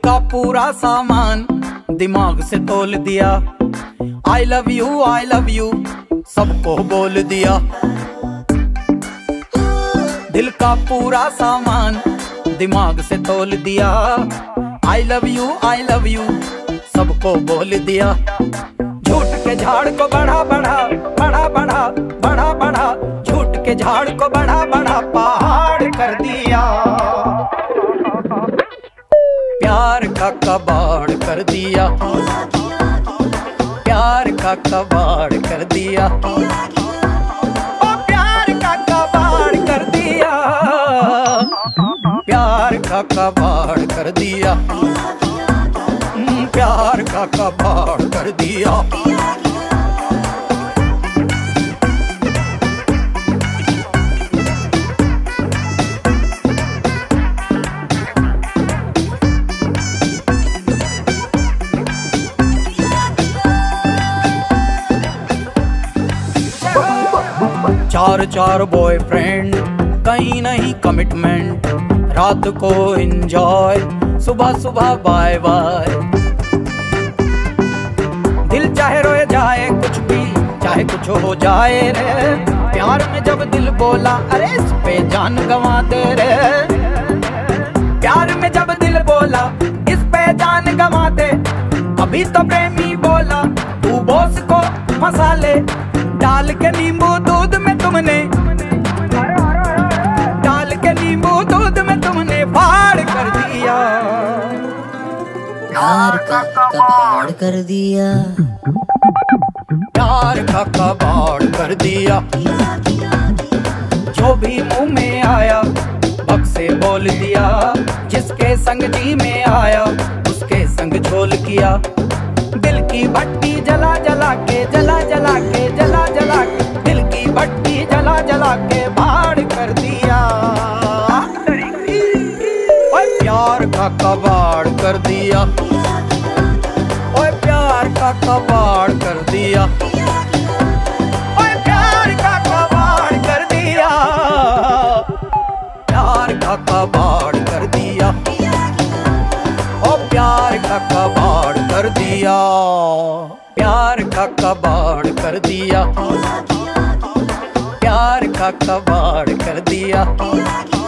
का पूरा सामान दिमाग से तोल दिया। आई लव यू सबको बोल दिया। दिल का पूरा सामान दिमाग से तोल दिया। आई लव यू सबको बोल दिया। झूठ के झाड़ को बढ़ा बढ़ा बढ़ा बढ़ा बढ़ा बढ़ा, झूठ के झाड़ को बढ़ा बढ़ा पहाड़ कर दिया। प्यार का कबाड़ कर दिया। प्यार का कबाड़ कर दिया। ओ प्यार का कबाड़ कर दिया। प्यार का कबाड़ कर दिया। प्यार का कबाड़ कर दिया। चार बॉयफ्रेंड, कहीं नहीं कमिटमेंट, रात को एंजॉय, सुबह सुबह बाय बाय। दिल चाहे रोए जाए कुछ भी, चाहे कुछ हो जाए रे। प्यार में जब दिल बोला अरे इस पे जान गंवा दे रे। प्यार में जब दिल बोला इस पे जान गंवा दे। अभी तो प्रेमी बोला तू बॉस को मसाले डाल के नींबू दूध में तुमने, डाल के नींबू दूध में तुमने फाड़ कर दिया। प्यार का कबाड़ कर दिया। प्यार का कबाड़ कर दिया। जो भी मुंह में आया बक से बोल दिया। जिसके संग जी में आया उसके संग झोल किया। दिल की भट्टी जला जला के जला जला के जला जला के, दिल की भट्टी जला जला के भाड़ कर दिया। ओए प्यार का कबाड़ कर दिया। ओए प्यार का कबाड़ कर दिया। ओए प्यार का कबाड़ कर दिया। प्यार का कबाड़ कर दिया। ओ प्यार का कबाड़ कर दिया। प्यार का कबाड़ कर दिया। प्यार का कबाड़ कर दिया।